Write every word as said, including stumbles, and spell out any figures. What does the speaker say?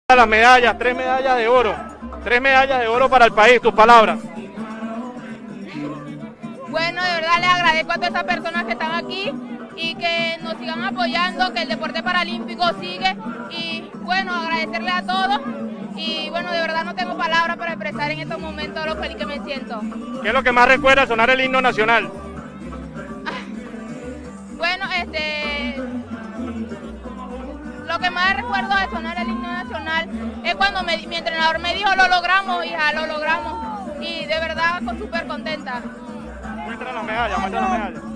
Las medallas, tres medallas de oro, tres medallas de oro para el país, tus palabras. Bueno, de verdad les agradezco a todas esas personas que están aquí y que nos sigan apoyando, que el deporte paralímpico sigue y bueno, agradecerles a todos y bueno, de verdad no tengo palabras para expresar en estos momentos lo feliz que me siento. ¿Qué es lo que más recuerda al sonar el himno nacional? Bueno, este... Lo que más recuerdo de sonar el himno nacional es cuando me, mi entrenador me dijo lo logramos, hija, lo logramos y de verdad súper contenta. Muestra la medalla, muestra la medalla.